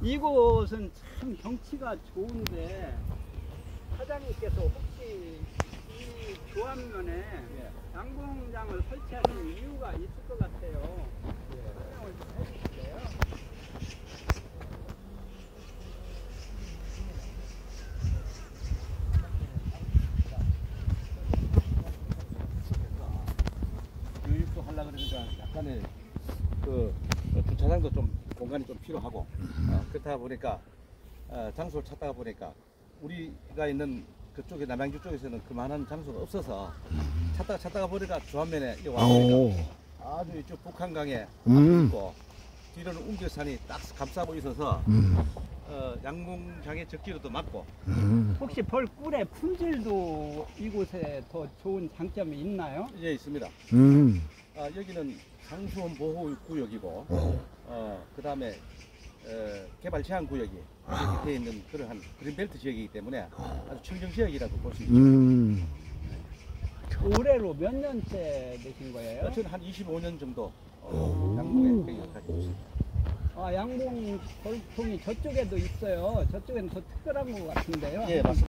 이곳은 참 경치가 좋은데 사장님께서 혹시 이 조합면에 예. 양봉장을 설치하신 이유가 있을 것 같아요. 설명을 좀 해주실래요? 교육도 하려고 그러니까 약간의 그 주차장도 좀 공간이 좀 필요하고 그렇다 보니까 장소를 찾다가 보니까 우리가 있는 그쪽에 남양주 쪽에서는 그만한 장소가 없어서 찾다가 보니까 조합면에 와보니까 아주 이쪽 북한강에 있고 뒤로는 웅결산이 딱 감싸고 있어서 양봉장의 적지로도 맞고 혹시 벌꿀의 품질도 이곳에 더 좋은 장점이 있나요? 예 있습니다. 여기는 상수원 보호구역이고 그 다음에 개발 제한 구역이 되어 있는 그러한 그린벨트 지역이기 때문에 아주 청정 지역이라고 볼 수 있습니다. 올해로 몇 년째 되신 거예요? 저는 한 25년 정도 양봉에 경력을 가지고 있습니다. 아, 양봉 벌통이 저쪽에도 있어요. 저쪽에는 더 특별한 것 같은데요. 예, 맞습니다.